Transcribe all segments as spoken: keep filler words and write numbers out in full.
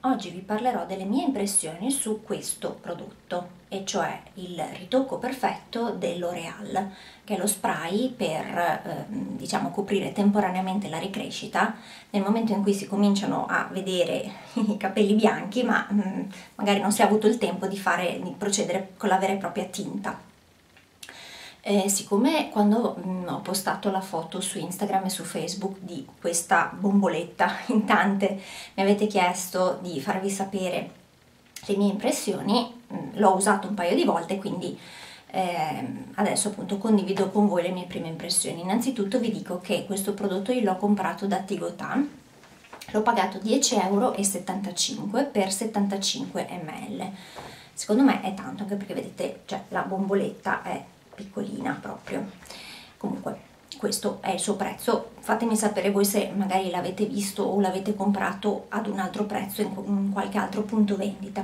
oggi vi parlerò delle mie impressioni su questo prodotto, e cioè il ritocco perfetto dell'Oréal, che è lo spray per eh, diciamo coprire temporaneamente la ricrescita nel momento in cui si cominciano a vedere i capelli bianchi, ma mh, magari non si è avuto il tempo di, fare, di procedere con la vera e propria tinta. Eh, siccome quando mh, ho postato la foto su Instagram e su Facebook di questa bomboletta, in tante mi avete chiesto di farvi sapere le mie impressioni, l'ho usato un paio di volte, quindi eh, adesso appunto condivido con voi le mie prime impressioni. Innanzitutto vi dico che questo prodotto io l'ho comprato da Tigotà, l'ho pagato dieci euro e settantacinque per settantacinque millilitri. Secondo me è tanto, anche perché vedete, cioè, la bomboletta è piccolina proprio. Comunque questo è il suo prezzo, fatemi sapere voi se magari l'avete visto o l'avete comprato ad un altro prezzo in, in qualche altro punto vendita.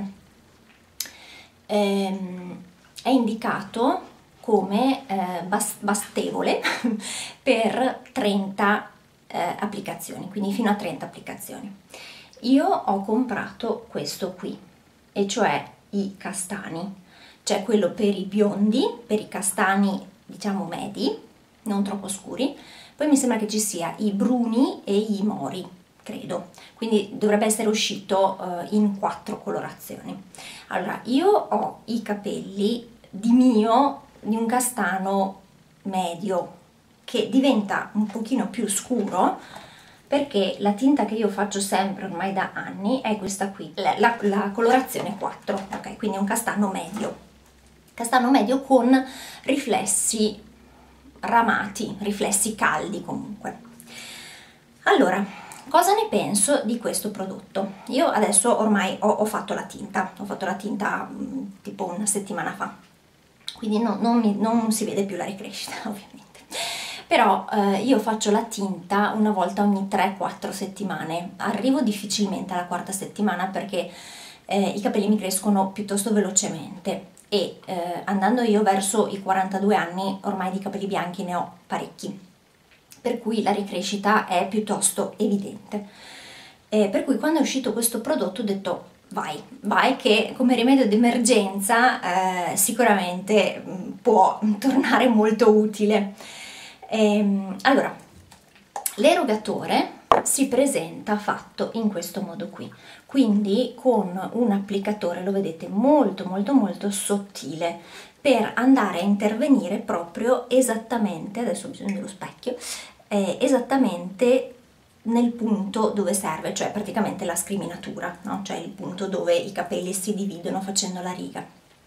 Ehm, è indicato come eh, bas bastevole per trenta eh, applicazioni, quindi fino a trenta applicazioni. Io ho comprato questo qui, e cioè i castani, cioè quello per i biondi, per i castani diciamo medi, non troppo scuri. Poi mi sembra che ci sia i bruni e i mori, credo, quindi dovrebbe essere uscito uh, in quattro colorazioni. Allora, io ho i capelli di mio di un castano medio che diventa un pochino più scuro, perché la tinta che io faccio sempre ormai da anni è questa qui, la, la, la colorazione quattro, ok? Quindi è un castano medio, castano medio con riflessi ramati, riflessi caldi comunque. Allora, cosa ne penso di questo prodotto? Io adesso ormai ho, ho fatto la tinta, ho fatto la tinta mh, tipo una settimana fa, quindi no, non, mi, non si vede più la ricrescita ovviamente. Però eh, io faccio la tinta una volta ogni tre quattro settimane, arrivo difficilmente alla quarta settimana perché eh, i capelli mi crescono piuttosto velocemente e eh, andando io verso i quarantadue anni ormai di capelli bianchi ne ho parecchi, per cui la ricrescita è piuttosto evidente. Eh, per cui quando è uscito questo prodotto ho detto vai, vai che come rimedio d'emergenza eh, sicuramente mh, può tornare molto utile. Ehm, allora, l'erogatore si presenta fatto in questo modo qui, quindi con un applicatore, lo vedete, molto molto molto sottile, per andare a intervenire proprio esattamente, adesso ho bisogno dello specchio, eh, esattamente nel punto dove serve, cioè praticamente la scriminatura, no? Cioè il punto dove i capelli si dividono facendo la riga.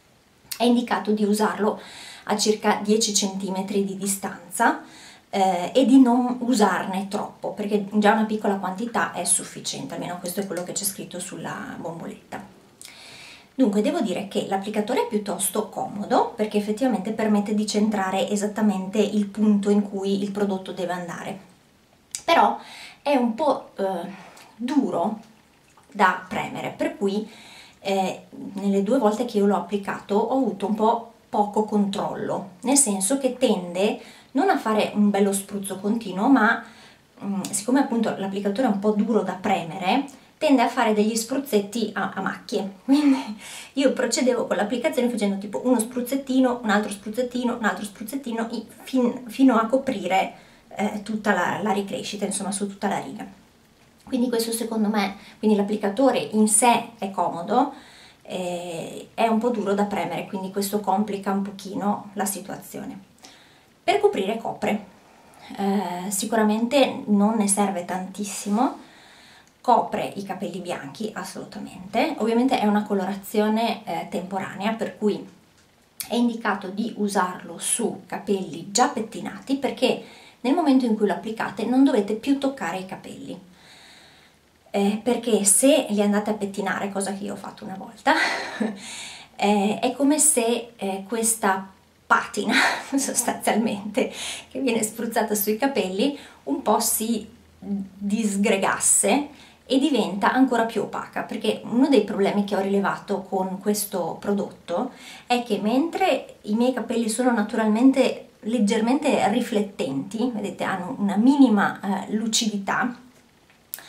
È indicato di usarlo a circa dieci centimetri di distanza eh, e di non usarne troppo, perché già una piccola quantità è sufficiente, almeno questo è quello che c'è scritto sulla bomboletta. Dunque devo dire che l'applicatore è piuttosto comodo, perché effettivamente permette di centrare esattamente il punto in cui il prodotto deve andare, però è un po' eh, duro da premere, per cui eh, nelle due volte che io l'ho applicato ho avuto un po' poco controllo, nel senso che tende non a fare un bello spruzzo continuo, ma mh, siccome appunto l'applicatore è un po' duro da premere, tende a fare degli spruzzetti a, a macchie. Quindi io procedevo con l'applicazione facendo tipo uno spruzzettino, un altro spruzzettino, un altro spruzzettino fin, fino a coprire eh, tutta la, la ricrescita, insomma su tutta la riga. Quindi questo secondo me, quindi l'applicatore in sé è comodo, eh, è un po' duro da premere, quindi questo complica un pochino la situazione. Per coprire copre, eh, sicuramente non ne serve tantissimo, copre i capelli bianchi assolutamente, ovviamente è una colorazione eh, temporanea, per cui è indicato di usarlo su capelli già pettinati, perché nel momento in cui lo applicate non dovete più toccare i capelli. Eh, perché se li andate a pettinare, cosa che io ho fatto una volta, eh, è come se eh, questa patina sostanzialmente che viene spruzzata sui capelli un po' si disgregasse e diventa ancora più opaca, perché uno dei problemi che ho rilevato con questo prodotto è che mentre i miei capelli sono naturalmente leggermente riflettenti, vedete, hanno una minima eh, lucidità,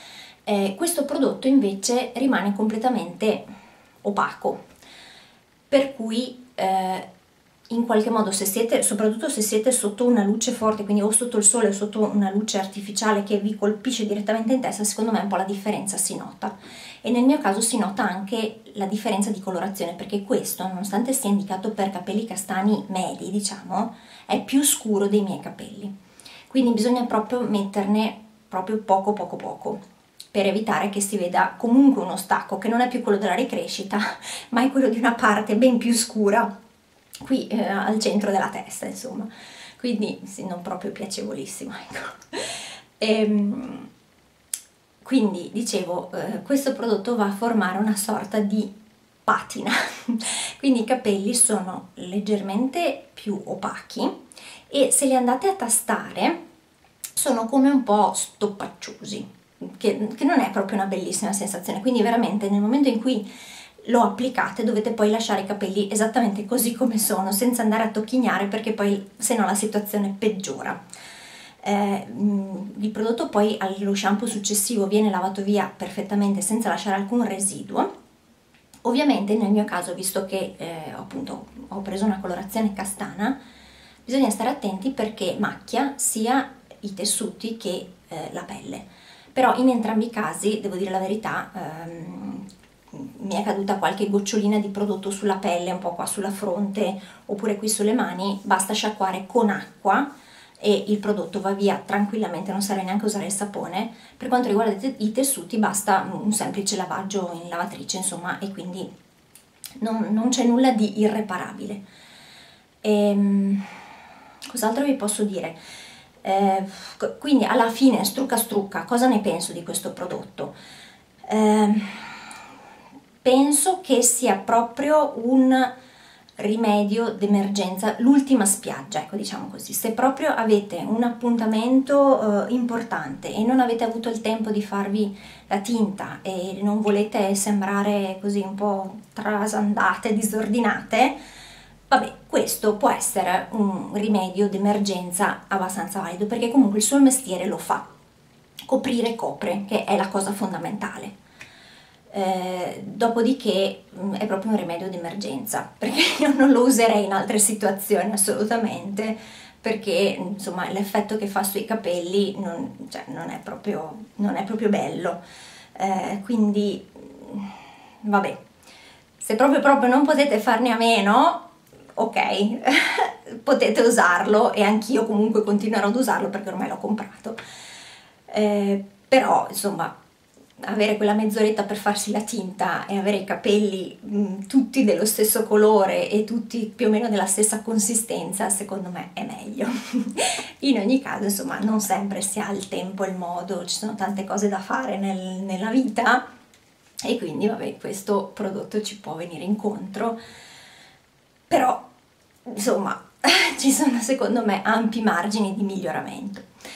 Eh, questo prodotto invece rimane completamente opaco, per cui eh, in qualche modo, se siete, soprattutto se siete sotto una luce forte, quindi o sotto il sole o sotto una luce artificiale che vi colpisce direttamente in testa, secondo me un po' la differenza si nota. E nel mio caso si nota anche la differenza di colorazione, perché questo, nonostante sia indicato per capelli castani medi, diciamo, è più scuro dei miei capelli. Quindi bisogna proprio metterne proprio poco poco poco, per evitare che si veda comunque uno stacco, che non è più quello della ricrescita, ma è quello di una parte ben più scura, qui eh, al centro della testa, insomma. Quindi sì, non proprio piacevolissimo, ecco. Ehm, quindi, dicevo, eh, questo prodotto va a formare una sorta di patina, quindi i capelli sono leggermente più opachi e se li andate a tastare sono come un po' stoppacciosi, che, che non è proprio una bellissima sensazione, quindi veramente nel momento in cui lo applicate dovete poi lasciare i capelli esattamente così come sono, senza andare a tocchignare, perché poi se no la situazione peggiora. Eh, il prodotto poi allo shampoo successivo viene lavato via perfettamente senza lasciare alcun residuo. Ovviamente nel mio caso, visto che eh, appunto ho preso una colorazione castana, bisogna stare attenti perché macchia sia i tessuti che eh, la pelle. Però in entrambi i casi, devo dire la verità, ehm, mi è caduta qualche gocciolina di prodotto sulla pelle, un po' qua sulla fronte oppure qui sulle mani. Basta sciacquare con acqua e il prodotto va via tranquillamente, non serve neanche usare il sapone. Per quanto riguarda i tessuti basta un semplice lavaggio in lavatrice, insomma, e quindi non, non c'è nulla di irreparabile. Ehm, cos'altro vi posso dire? Eh, quindi alla fine, strucca strucca, cosa ne penso di questo prodotto? Eh, penso che sia proprio un rimedio d'emergenza, l'ultima spiaggia, ecco, diciamo così. Se proprio avete un appuntamento eh, importante e non avete avuto il tempo di farvi la tinta e non volete sembrare così un po' trasandate, disordinate, vabbè, questo può essere un rimedio d'emergenza abbastanza valido, perché comunque il suo mestiere lo fa. Coprire copre, che è la cosa fondamentale. Eh, dopodiché mh, è proprio un rimedio d'emergenza, perché io non lo userei in altre situazioni assolutamente, perché insomma l'effetto che fa sui capelli non, cioè, non, è, proprio, non è proprio bello. Eh, quindi vabbè, se proprio proprio non potete farne a meno, ok, potete usarlo, e anch'io comunque continuerò ad usarlo perché ormai l'ho comprato. Eh, però insomma, avere quella mezz'oretta per farsi la tinta e avere i capelli mh, tutti dello stesso colore e tutti più o meno della stessa consistenza, secondo me è meglio. In ogni caso, insomma, non sempre si ha il tempo e il modo, ci sono tante cose da fare nel, nella vita, e quindi vabbè, questo prodotto ci può venire incontro, però insomma ci sono secondo me ampi margini di miglioramento.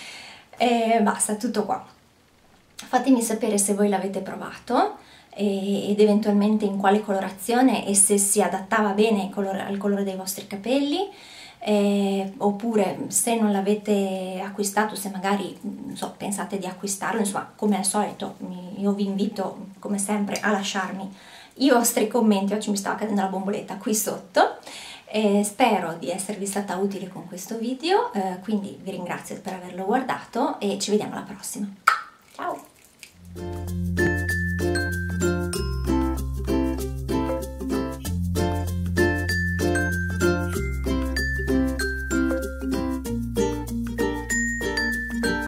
E basta, tutto qua. Fatemi sapere se voi l'avete provato e, ed eventualmente in quale colorazione, e se si adattava bene al colore, al colore dei vostri capelli, eh, oppure se non l'avete acquistato, se magari non so, pensate di acquistarlo. Insomma, come al solito io vi invito come sempre a lasciarmi i vostri commenti. Oggi mi stava cadendo la bomboletta qui sotto. E spero di esservi stata utile con questo video, eh, quindi vi ringrazio per averlo guardato e ci vediamo alla prossima.